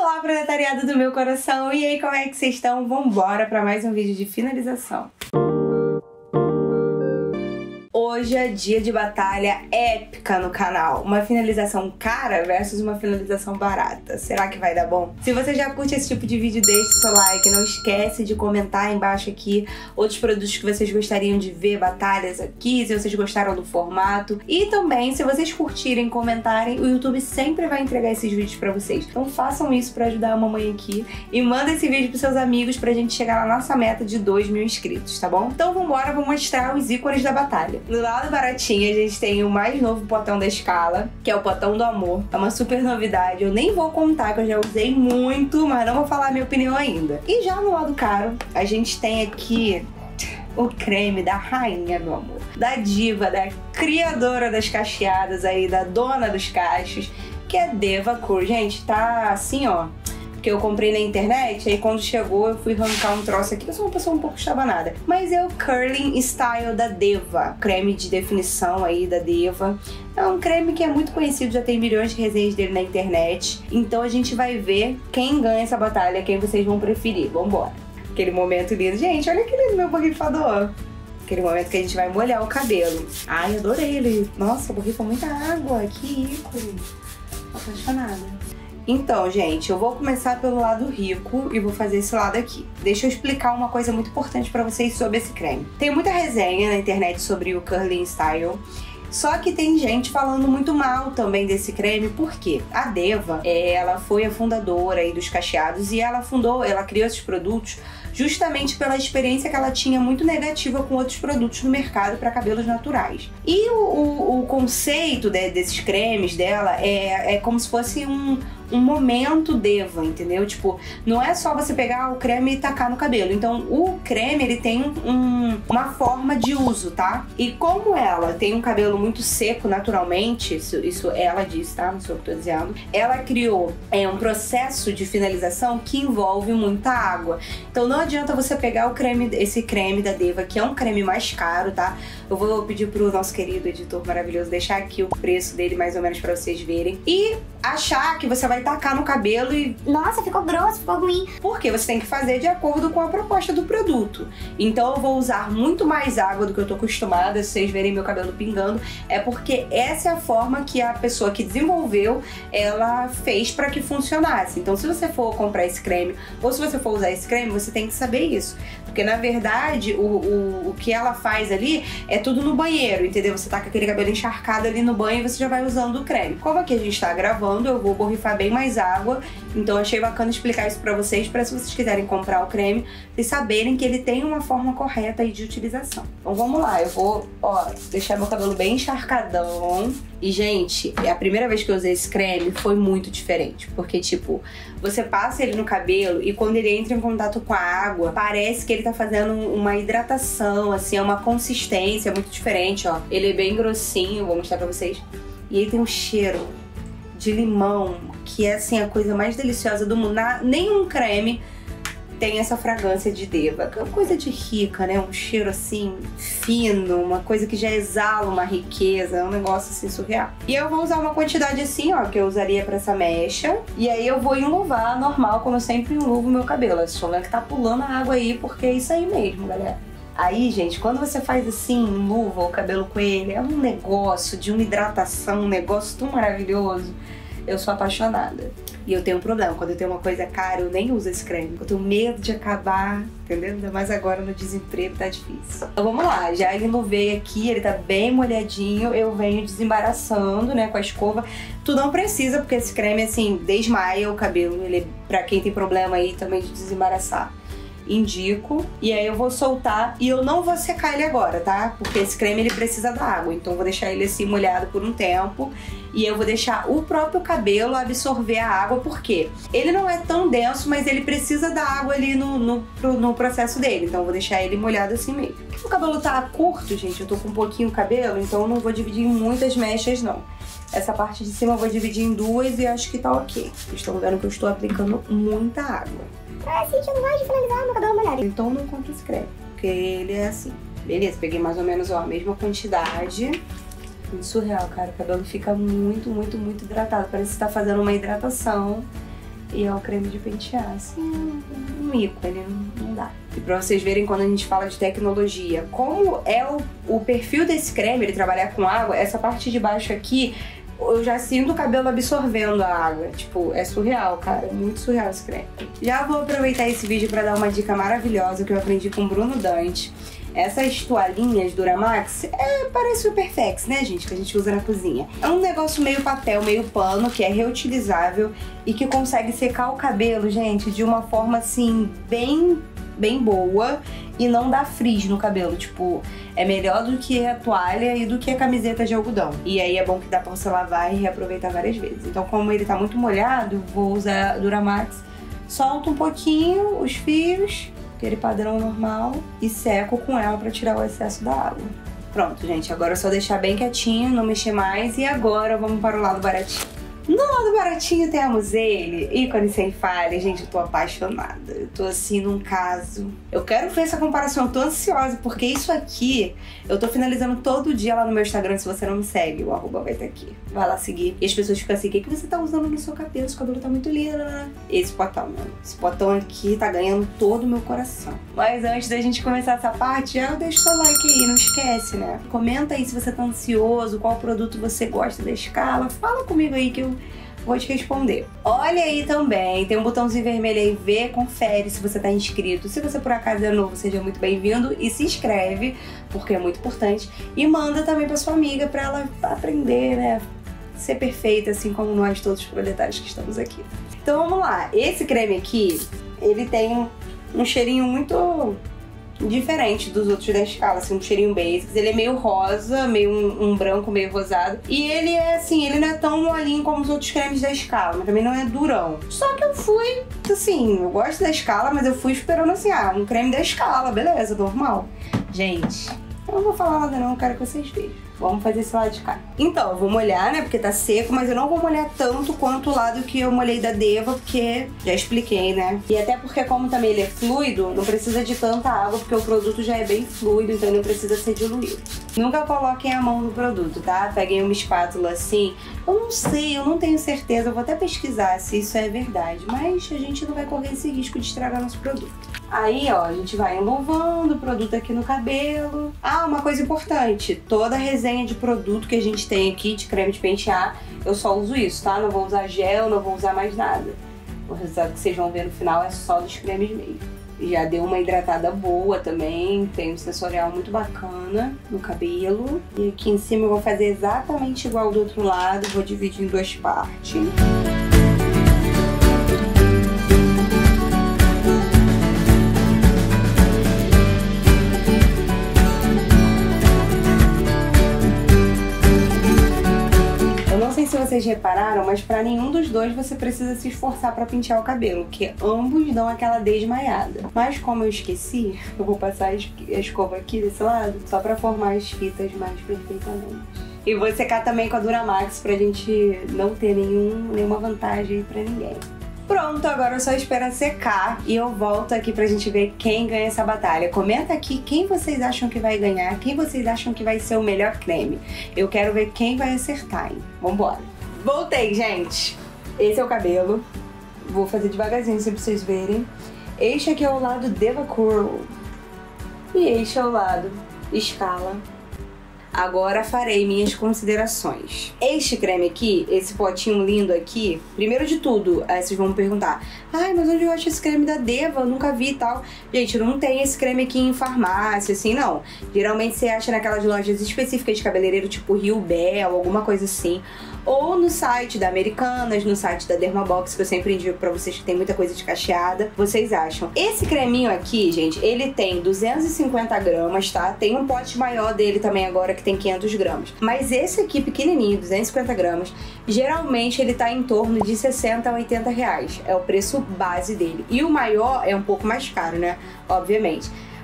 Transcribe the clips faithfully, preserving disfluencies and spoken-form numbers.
Olá, proletariado do meu coração! E aí, como é que vocês estão? Vambora para mais um vídeo de finalização. Hoje é dia de batalha épica no canal. Uma finalização cara versus uma finalização barata. Será que vai dar bom? Se você já curte esse tipo de vídeo, deixe seu like. Não esquece de comentar embaixo aqui outros produtos que vocês gostariam de ver, batalhas aqui, se vocês gostaram do formato. E também, se vocês curtirem, comentarem, o YouTube sempre vai entregar esses vídeos pra vocês. Então façam isso pra ajudar a mamãe aqui. E manda esse vídeo pros seus amigos pra gente chegar na nossa meta de dois mil inscritos, tá bom? Então vambora, vou mostrar os ícones da batalha. No lado baratinho, a gente tem o mais novo potão da escala, que é o potão do amor. É uma super novidade, eu nem vou contar, que eu já usei muito, mas não vou falar a minha opinião ainda. E já no lado caro, a gente tem aqui o creme da rainha do amor, da diva, da criadora das cacheadas aí, da dona dos cachos, que é DevaCur. Gente, tá assim, ó, que eu comprei na internet, aí quando chegou eu fui arrancar um troço aqui, eu sou uma pessoa um pouco estabanada. Mas é o Curling Style da Deva, creme de definição aí da Deva. É um creme que é muito conhecido, já tem milhões de resenhas dele na internet. Então a gente vai ver quem ganha essa batalha, quem vocês vão preferir. Vambora. Aquele momento lindo. Gente, olha que lindo meu borrifador. Aquele momento que a gente vai molhar o cabelo. Ai, adorei ele. Nossa, borrifa muita água. Que ícone. Apaixonada. Então, gente, eu vou começar pelo lado rico e vou fazer esse lado aqui. Deixa eu explicar uma coisa muito importante pra vocês sobre esse creme. Tem muita resenha na internet sobre o Curling Style, só que tem gente falando muito mal também desse creme, porque a Deva, ela foi a fundadora aí dos cacheados e ela fundou, ela criou esses produtos justamente pela experiência que ela tinha muito negativa com outros produtos no mercado para cabelos naturais. E o, o, o conceito de, desses cremes dela é, é como se fosse um, um momento Deva, entendeu? Tipo, não é só você pegar o creme e tacar no cabelo. Então, o creme, ele tem um, uma forma de uso, tá? E como ela tem um cabelo muito seco naturalmente, isso, isso ela disse, tá? Não sou eu que tô dizendo. Ela criou é, um processo de finalização que envolve muita água. Então, não adianta você pegar o creme, esse creme da Deva, que é um creme mais caro, tá? Eu vou pedir pro nosso querido editor maravilhoso deixar aqui o preço dele mais ou menos pra vocês verem. E achar que você vai tacar no cabelo e... Nossa, ficou grosso, ficou ruim. Porque você tem que fazer de acordo com a proposta do produto. Então eu vou usar muito mais água do que eu tô acostumada, se vocês verem meu cabelo pingando. É porque essa é a forma que a pessoa que desenvolveu, ela fez pra que funcionasse. Então se você for comprar esse creme, ou se você for usar esse creme, você tem que saber isso. Porque na verdade, o, o, o que ela faz ali é tudo no banheiro, entendeu? Você tá com aquele cabelo encharcado ali no banho e você já vai usando o creme. Como aqui a gente tá gravando, eu vou borrifar bem mais água, então achei bacana explicar isso pra vocês, pra se vocês quiserem comprar o creme, vocês saberem que ele tem uma forma correta aí de utilização. Então vamos lá, eu vou, ó, deixar meu cabelo bem encharcadão. E, gente, a primeira vez que eu usei esse creme foi muito diferente, porque, tipo, você passa ele no cabelo e quando ele entra em contato com a água, parece que ele tá fazendo uma hidratação, assim, é uma consistência muito diferente, ó. Ele é bem grossinho, vou mostrar pra vocês. E ele tem um cheiro de limão, que é, assim, a coisa mais deliciosa do mundo. Na, nenhum creme tem essa fragrância de Deva, que é uma coisa de rica, né? Um cheiro assim, fino, uma coisa que já exala uma riqueza, é um negócio assim surreal. E eu vou usar uma quantidade assim, ó, que eu usaria pra essa mecha. E aí eu vou enluvar normal, como eu sempre enluvo meu cabelo. A Solana que tá pulando a água aí, porque é isso aí mesmo, galera. Aí, gente, quando você faz assim, enluva o cabelo com ele, é um negócio de uma hidratação, um negócio tão maravilhoso. Eu sou apaixonada. E eu tenho um problema, quando eu tenho uma coisa cara, eu nem uso esse creme. Eu tenho medo de acabar, entendeu? Ainda mais agora no desemprego, tá difícil. Então vamos lá, já enluvei aqui, ele tá bem molhadinho. Eu venho desembaraçando, né, com a escova. Tu não precisa, porque esse creme, assim, desmaia o cabelo. Ele, pra quem tem problema aí também de desembaraçar, indico. E aí eu vou soltar e eu não vou secar ele agora, tá? Porque esse creme, ele precisa da água. Então eu vou deixar ele assim molhado por um tempo. E eu vou deixar o próprio cabelo absorver a água, porque ele não é tão denso, mas ele precisa da água ali no, no, no processo dele. Então eu vou deixar ele molhado assim mesmo. O cabelo tá curto, gente, eu tô com um pouquinho o cabelo, então eu não vou dividir em muitas mechas, não. Essa parte de cima eu vou dividir em duas e acho que tá ok. Vocês estão vendo que eu estou aplicando muita água. Ah, sim, eu não gosto de finalizar meu cabelo molhado. Então não compra esse creme, porque ele é assim. Beleza, peguei mais ou menos, ó, a mesma quantidade. Muito surreal, cara. O cabelo fica muito, muito, muito hidratado. Parece que você tá fazendo uma hidratação. E é o creme de pentear, assim, um mico, ele não, não dá. E pra vocês verem quando a gente fala de tecnologia, como é o, o perfil desse creme, ele trabalhar com água, essa parte de baixo aqui, eu já sinto o cabelo absorvendo a água. Tipo, é surreal, cara. É muito surreal esse creme. Já vou aproveitar esse vídeo pra dar uma dica maravilhosa que eu aprendi com o Bruno Dante. Essas toalhinhas Duramax, é, parece o Perfex, né, gente? Que a gente usa na cozinha. É um negócio meio papel, meio pano, que é reutilizável e que consegue secar o cabelo, gente, de uma forma, assim, bem, bem boa e não dá frizz no cabelo. Tipo, é melhor do que a toalha e do que a camiseta de algodão. E aí é bom que dá pra você lavar e reaproveitar várias vezes. Então, como ele tá muito molhado, vou usar Duramax. Solto um pouquinho os fios, aquele padrão normal, e seco com ela pra tirar o excesso da água. Pronto, gente, agora é só deixar bem quietinho, não mexer mais, e agora vamos para o lado baratinho. No lado baratinho temos ele, ícone sem falha. Gente, eu tô apaixonada. Eu tô assim num caso. Eu quero ver essa comparação, eu tô ansiosa, porque isso aqui eu tô finalizando todo dia lá no meu Instagram. Se você não me segue, o arroba vai estar aqui. Vai lá seguir. E as pessoas ficam assim: o que, que você tá usando no seu cabelo? Seu cabelo tá muito lindo, né? Esse potão, mano. Esse potão aqui tá ganhando todo o meu coração. Mas antes da gente começar essa parte, já deixa o seu like aí, não esquece, né? Comenta aí se você tá ansioso, qual produto você gosta da escala. Fala comigo aí que eu vou te responder. Olha aí também, tem um botãozinho vermelho aí, vê, confere se você tá inscrito. Se você por acaso é novo, seja muito bem-vindo e se inscreve, porque é muito importante. E manda também pra sua amiga pra ela aprender, né? Ser perfeita, assim como nós todos os proletários que estamos aqui. Então vamos lá, esse creme aqui, ele tem um, um cheirinho muito diferente dos outros da escala, assim, um cheirinho basics. Ele é meio rosa, meio um, um branco, meio rosado. E ele é assim, ele não é tão molinho como os outros cremes da escala, mas também não é durão. Só que eu fui, assim, eu gosto da escala, mas eu fui esperando assim, ah, um creme da escala, beleza, normal. Gente, eu não vou falar nada não, eu quero que vocês vejam. Vamos fazer esse lado de cá. Então, eu vou molhar, né, porque tá seco, mas eu não vou molhar tanto quanto o lado que eu molhei da Deva, porque já expliquei, né? E até porque como também ele é fluido, não precisa de tanta água, porque o produto já é bem fluido, então ele não precisa ser diluído. Nunca coloquem a mão no produto, tá? Peguem uma espátula assim. Eu não sei, eu não tenho certeza, eu vou até pesquisar se isso é verdade, mas a gente não vai correr esse risco de estragar nosso produto. Aí, ó, a gente vai enluvando o produto aqui no cabelo. Ah, uma coisa importante, toda a resenha de produto que a gente tem aqui, de creme de pentear, eu só uso isso, tá? Não vou usar gel, não vou usar mais nada. O resultado que vocês vão ver no final é só dos cremes mesmo. Já deu uma hidratada boa também, tem um sensorial muito bacana no cabelo. E aqui em cima eu vou fazer exatamente igual do outro lado, vou dividir em duas partes. Se vocês repararam, mas pra nenhum dos dois você precisa se esforçar pra pentear o cabelo, que ambos dão aquela desmaiada. Mas como eu esqueci, eu vou passar a escova aqui desse lado, só pra formar as fitas mais perfeitamente. E vou secar também com a Duramax pra gente não ter nenhum, nenhuma vantagem aí pra ninguém. Pronto, agora eu só espero secar e eu volto aqui pra gente ver quem ganha essa batalha. Comenta aqui quem vocês acham que vai ganhar, quem vocês acham que vai ser o melhor creme. Eu quero ver quem vai acertar, hein? Vambora. Voltei, gente. Esse é o cabelo. Vou fazer devagarzinho pra vocês verem. Este aqui é o lado Deva Curl. E este é o lado Escala. Agora farei minhas considerações. Este creme aqui, esse potinho lindo aqui, primeiro de tudo, aí vocês vão me perguntar: ai, mas onde eu acho esse creme da Deva? Eu nunca vi e tal. Gente, não tem esse creme aqui em farmácia, assim, não. Geralmente você acha naquelas lojas específicas de cabeleireiro, tipo Rio Bel, alguma coisa assim. Ou no site da Americanas, no site da Dermabox, que eu sempre indico pra vocês que tem muita coisa de cacheada. Vocês acham? Esse creminho aqui, gente, ele tem duzentos e cinquenta gramas, tá? Tem um pote maior dele também agora que tem quinhentos gramas. Mas esse aqui, pequenininho, duzentos e cinquenta gramas, geralmente ele tá em torno de sessenta a oitenta reais. É o preço base dele. E o maior é um pouco mais caro, né? Obviamente.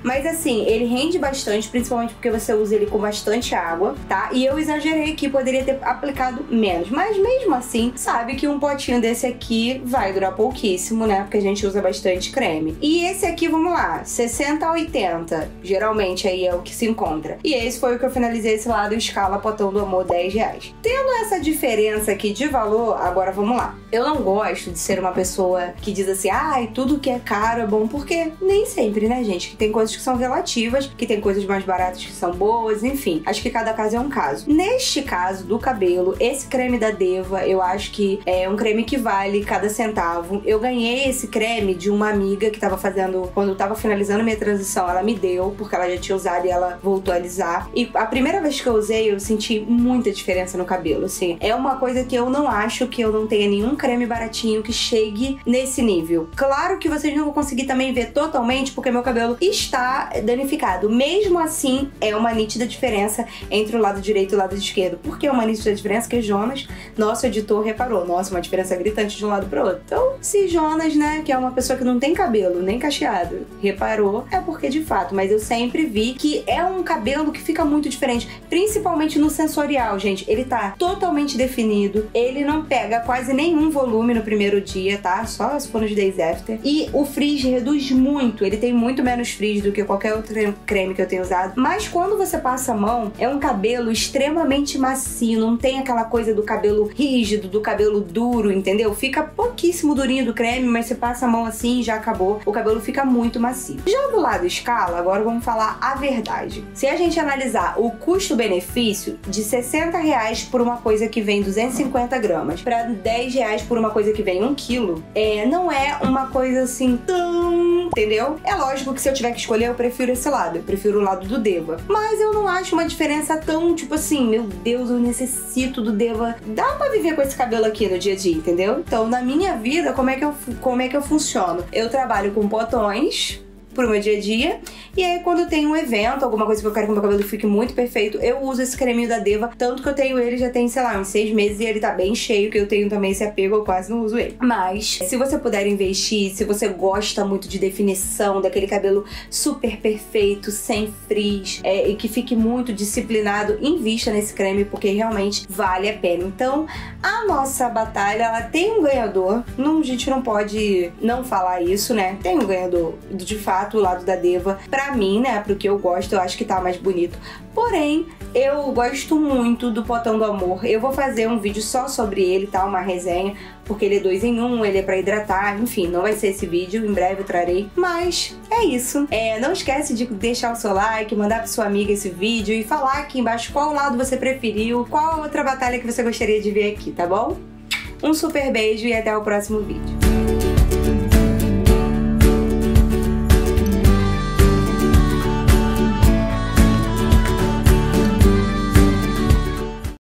Mas assim, ele rende bastante, principalmente porque você usa ele com bastante água, tá? E eu exagerei aqui, poderia ter aplicado menos. Mas mesmo assim, sabe que um potinho desse aqui vai durar pouquíssimo, né? Porque a gente usa bastante creme. E esse aqui, vamos lá, sessenta a oitenta. Geralmente aí é o que se encontra. E esse foi o que eu finalizei esse lado escala Potão do Amor, dez reais. Tendo essa diferença aqui de valor, agora vamos lá. Eu não gosto de ser uma pessoa que diz assim, ai, tudo que é caro é bom, porque nem sempre, né, gente? Que tem coisas que são relativas, que tem coisas mais baratas que são boas, enfim. Acho que cada caso é um caso. Neste caso do cabelo, esse creme da Deva, eu acho que é um creme que vale cada centavo. Eu ganhei esse creme de uma amiga que tava fazendo, quando eu tava finalizando minha transição, ela me deu, porque ela já tinha usado e ela voltou a alisar. E a primeira vez que eu usei, eu senti muita diferença no cabelo, assim. É uma coisa que eu não acho que eu não tenha nenhum creme baratinho que chegue nesse nível. Claro que vocês não vão conseguir também ver totalmente, porque meu cabelo está danificado. Mesmo assim, é uma nítida diferença entre o lado direito e o lado esquerdo. Por que é uma nítida diferença? Que Jonas, nosso editor, reparou. Nossa, uma diferença gritante de um lado pro outro. Então, se Jonas, né, que é uma pessoa que não tem cabelo, nem cacheado, reparou, é porque de fato. Mas eu sempre vi que é um cabelo que fica muito diferente, principalmente no sensorial, gente. Ele tá totalmente definido, ele não pega quase nenhum volume no primeiro dia, tá? Só se for nos days after. E o frizz reduz muito, ele tem muito menos frizz do que qualquer outro creme que eu tenho usado. Mas quando você passa a mão, é um cabelo extremamente macio, não tem aquela coisa do cabelo rígido, do cabelo duro, entendeu? Fica pouquíssimo durinho do creme, mas você passa a mão assim e já acabou. O cabelo fica muito macio. Já do lado escala, agora vamos falar a verdade. Se a gente analisar o custo-benefício de sessenta reais por uma coisa que vem duzentos e cinquenta gramas para dez reais por uma coisa que vem um quilo, é, não é uma coisa assim tão... entendeu? É lógico que se eu tiver que escolher, eu prefiro esse lado. Eu prefiro o lado do Deva. Mas eu não acho uma diferença tão, tipo assim, meu Deus, eu necessito do Deva. Dá pra viver com esse cabelo aqui no dia a dia, entendeu? Então, na minha vida, como é que eu, como é que eu funciono? Eu trabalho com potões pro meu dia a dia. E aí, quando tem um evento, alguma coisa que eu quero que meu cabelo fique muito perfeito, eu uso esse creminho da Deva. Tanto que eu tenho ele já tem, sei lá, uns seis meses e ele tá bem cheio, que eu tenho também esse apego, eu quase não uso ele. Mas, se você puder investir, se você gosta muito de definição, daquele cabelo super perfeito, sem frizz, é, e que fique muito disciplinado, invista nesse creme, porque realmente vale a pena. Então, a nossa batalha, ela tem um ganhador. Não, a gente não pode não falar isso, né? Tem um ganhador, de fato, o lado da Deva. Pra mim, né, pro que eu gosto, eu acho que tá mais bonito. Porém, eu gosto muito do Potão do Amor. Eu vou fazer um vídeo só sobre ele, tá? Uma resenha, porque ele é dois em um, ele é pra hidratar, enfim, não vai ser esse vídeo, em breve eu trarei. Mas é isso. É, não esquece de deixar o seu like, mandar pra sua amiga esse vídeo e falar aqui embaixo qual lado você preferiu, qual outra batalha que você gostaria de ver aqui, tá bom? Um super beijo e até o próximo vídeo.